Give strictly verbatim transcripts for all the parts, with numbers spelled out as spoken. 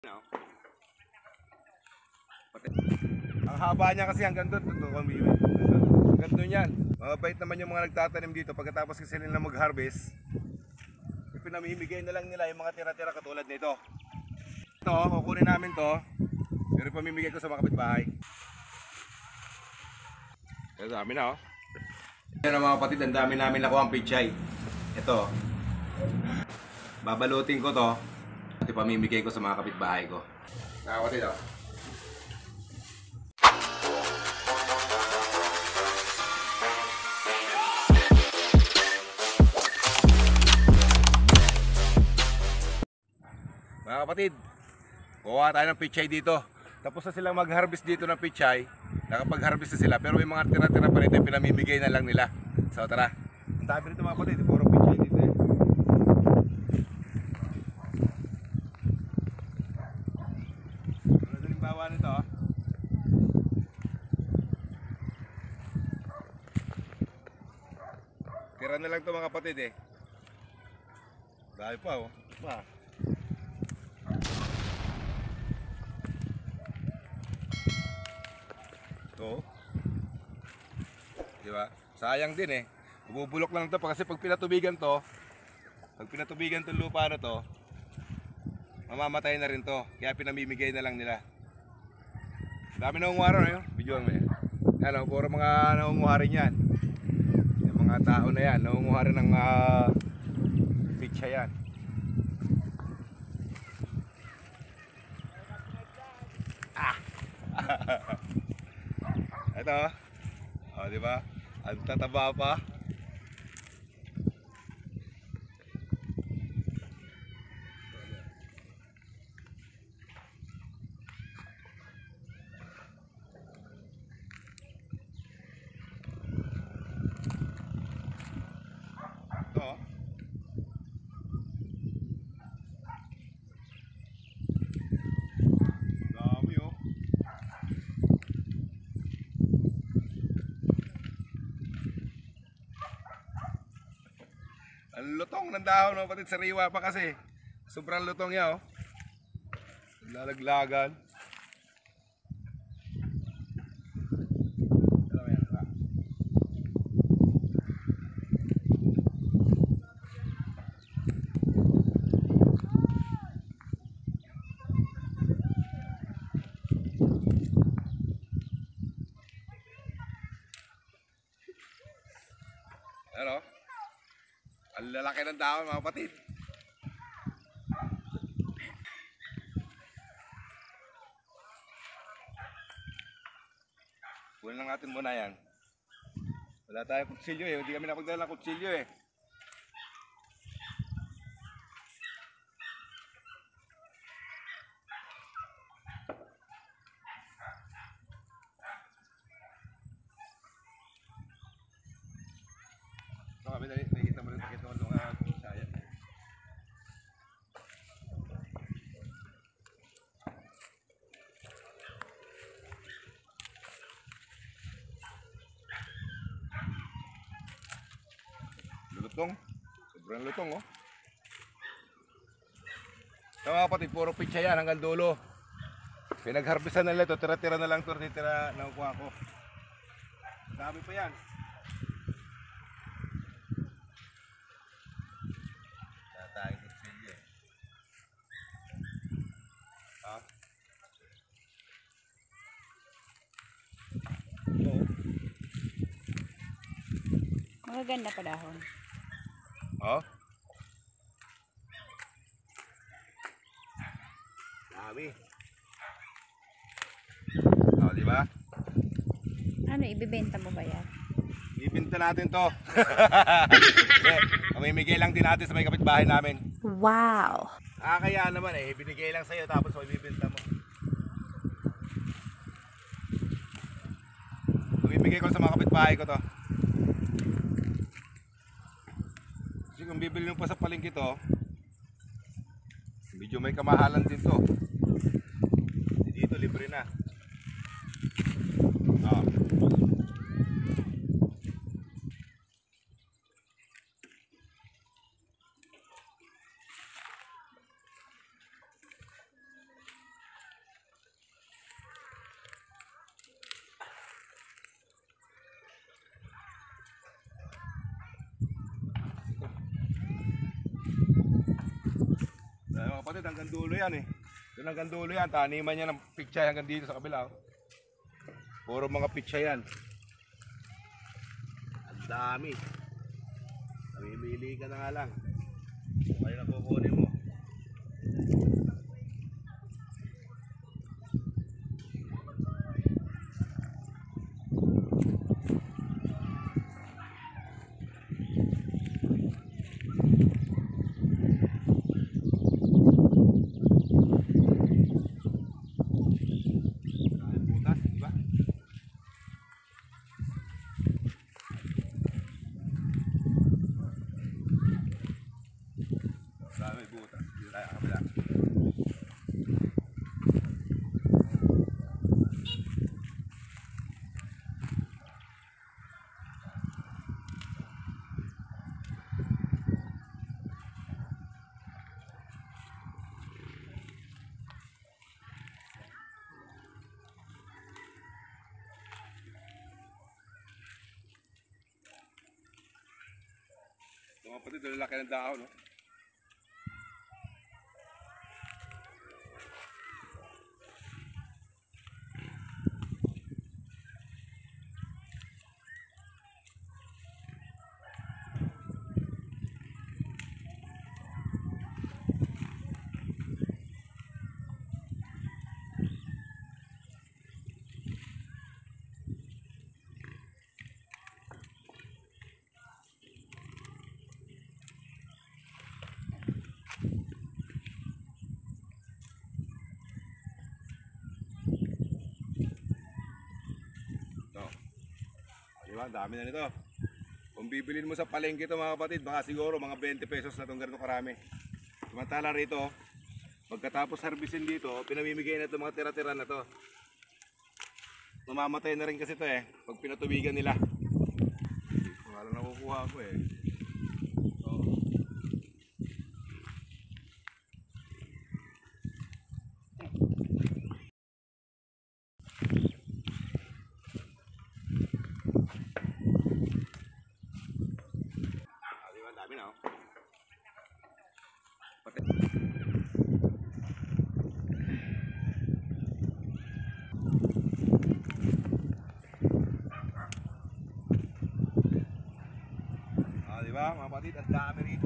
No. Ang haba niya kasi hanggang doon, totoo kami yun. Hanggang doon yan. Mabait naman yung mga nagtatanim dito. Pagkatapos kasi nila mag-harvest, ipinamimigay na lang nila yung mga tira-tira katulad nito. Ito, kukunin namin to, pero ipamimigay ko sa mga kapitbahay. Kaya dami na oh. Yan mga kapatid, ang dami namin nakuha ang pichay. Ito, babalutin ko to at ipamimigay ko sa mga kapitbahay ko. Mga kapatid oh. Mga kapatid, kuha tayo ng pichay dito. Tapos na silang mag-harvest dito ng pichay. Nakapag-harvest na sila, pero yung mga tira-tira pa rin, pinamimigay na lang nila. So tara, ang dami nito mga kapatid, puro pichay dito eh. Ano na limbawa nito oh. Tira na lang ito mga kapatid eh. Dahil pa oh. Pa. Ito. Diba? Sayang din eh. Bubulok lang ito kasi pag pinatubigan to, pag pinatubigan tong lupa na to, mamamatay na rin to. Kaya pinamimigay na lang nila. Dami na unguha rin, no? Videoan mo yan. Ano, puro mga naunguha rin yan. Yung mga tao na yan, naunguha rin ng uh, pichay yan. Ah! Ito, oh, di ba? Ang tataba pa. Ito. Dami oh. Ang lutong ng dahon, no? Pati sariwa pa kasi. Sobrang lutong yan, oh. Lalaglagan. Ano? Ang lalaki ng dahon mga kapatid. Kunin lang natin muna yan. Wala tayong kutsilyo eh. Hindi kami napagdala ng kutsilyo eh. Ito kami dali. Nakikita mo rin. Nakikita mo rin itong saya. Lutong. Sobrang lutong oh. Ito mga kapatid, puro pichay yan hanggang dulo. Pinag-harvestan na nila ito. Tira-tira na lang ito. Tira na kuha ko. Dami pa yan. Tatay kutsilyo eh. Ha? Ito. Magaganda pa dahon. Oh? Dami. Oh, di ba? Ano, ibibenta mo ba yan? Ibenta natin to. Hindi, mamimigay lang din natin sa may kapitbahay namin. Wow! Ah, kaya naman eh, binigay lang sa'yo tapos mamibenta mo. Mamimigay ko sa mga kapitbahay ko to. Kasi kung bibili mo pa sa palengke to, medyo may kamahalan din to. Dito libre na. Oh. kapatid, hanggang dulo yan eh. Doon hanggang dulo yan, taniman niya ng pichay hanggang dito sa kabila. Oh. Puro mga pichay yan. Ang dami. Namimili ka na nga lang. Kaya na kukunin mo. Butas, di ba? Dami butas. Dito tayo sa kabila. Mga kapatid, lalaki ng dahon, no? Ito. Diba? Dami na nito. Kung bibilin mo sa palengke ito mga kapatid, baka siguro mga twenty pesos na itong ganito karami. Samantala rito, pagkatapos harvestin dito, pinamimigay na itong mga tira-tira na to. Mamamatay na rin kasi ito eh, pag pinatubigan nila. Kung alam nakukuha ko eh. So, ah, diba? Dami na oh. Pati ah, diba mga kapatid, ang dami rito.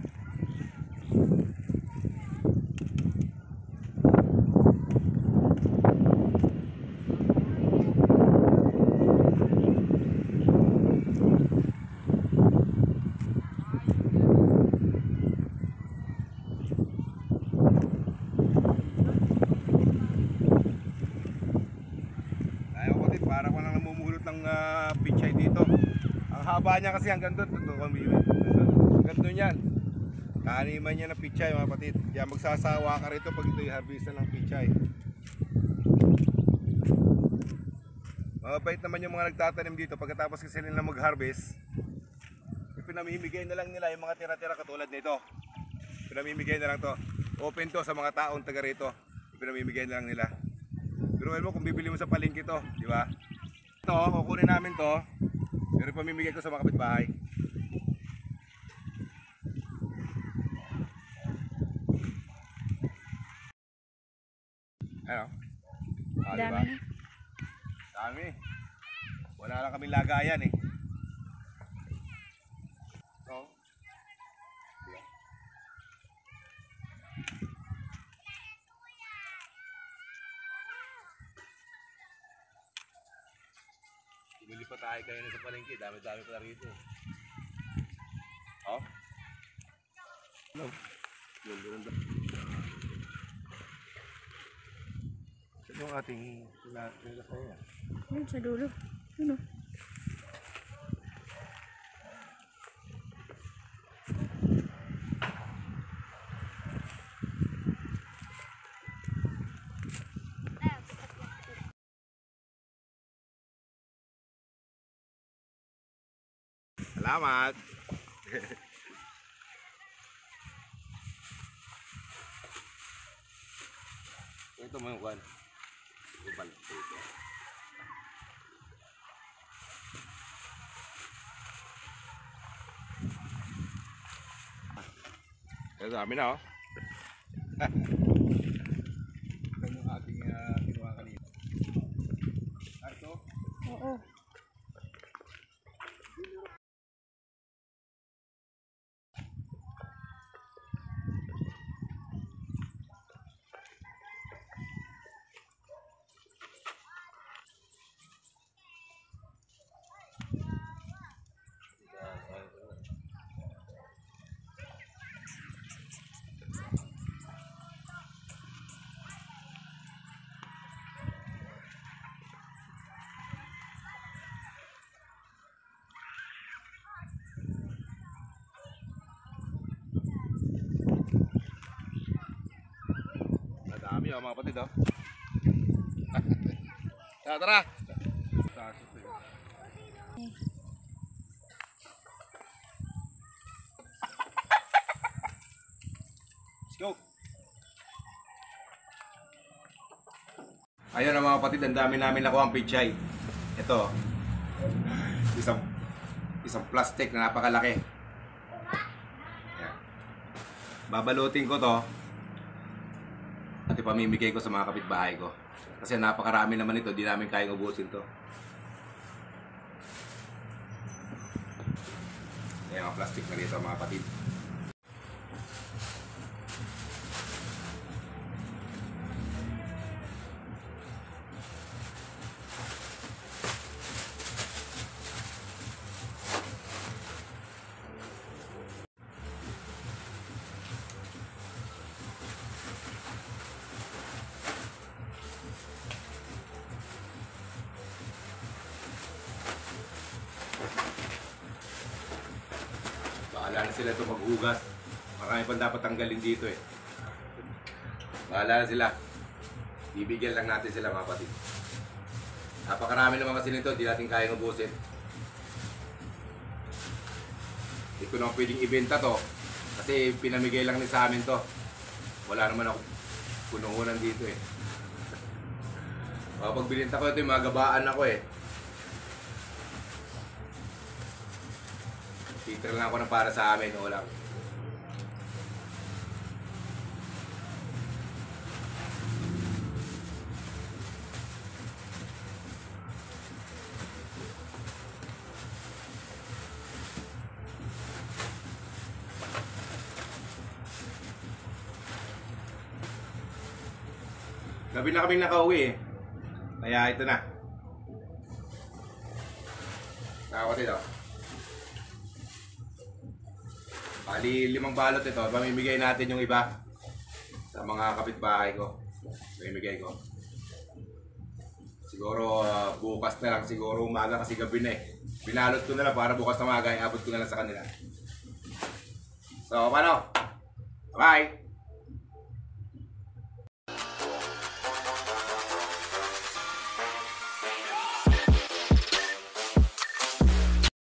Ay kapatid, para ko lang namumulot ng uh, pichay dito. Ang haba niya kasi hanggang doon, ito, hanggang doon yan. Kaniman niya ng pichay mga kapatid. Kaya magsasawa ka rito pag ito i-harvestan ng pichay. Mabait naman yung mga nagtatanim dito pagkatapos kasi nila mag-harvest. Pinamimigay na lang nila yung mga tira-tira katulad nito. Pinamimigay na lang to. Open to sa mga taong taga rito. Pinamimigay na lang nila. Pero mo kung bibili mo sa palengke to, di ba? Ito, kukunin namin to. Pero pamimigay ko sa mga kapitbahay. Ano? Ah, Dami diba? na. Dami. Wala lang kaming lagayan eh. Oo. Diba? Bumili pa tayo kayo na sa palengke. Dami-dami pa rito. Oh? Hello. Yung ganda. Saan yung ating nilasaya? Ayun, sa dulo. Ano? Salamat! Ito mo yung kwan. Ibal. Ito dami na oh. Ito yung ating uh, kinuha kanina. Ito? Oo. Madami oh mga kapatid oh. Tara, tara. Taas ito eh. Let's go. Ayun ang mga kapatid, ang dami namin nakuha ang pichay. Ito. Isang isang plastic na napakalaki. Ayan. Babalutin ko to. At ipamimigay ko sa mga kapitbahay ko. Kasi napakarami naman ito, di namin kayang ubusin to. Ayan mga plastic na rito mga kapatid. Bahala na sila ito maghugas. Marami pang dapat tanggalin dito eh. Bahala na sila. Bibigyan lang natin sila mga kapatid. Napakarami naman kasi nito, di natin kayang ubusin. Hindi ko naman pwedeng ibenta to. Kasi pinamigay lang ni sa amin to. Wala naman ako punuhunan dito eh. Kapag bininta ko ito, yung mga gabaan ako eh. Titira lang ako na para sa amin, o lang. Gabi na kaming nakauwi eh. Kaya ito na. Nakakot ito. Bali, limang balot ito. Pamimigay natin yung iba sa mga kapitbahay ko. Pamimigay ko. Siguro uh, bukas na lang. Siguro umaga kasi gabi na eh. Binalot ko na lang para bukas na umaga. Iabot ko na lang sa kanila. So, paano? Bye!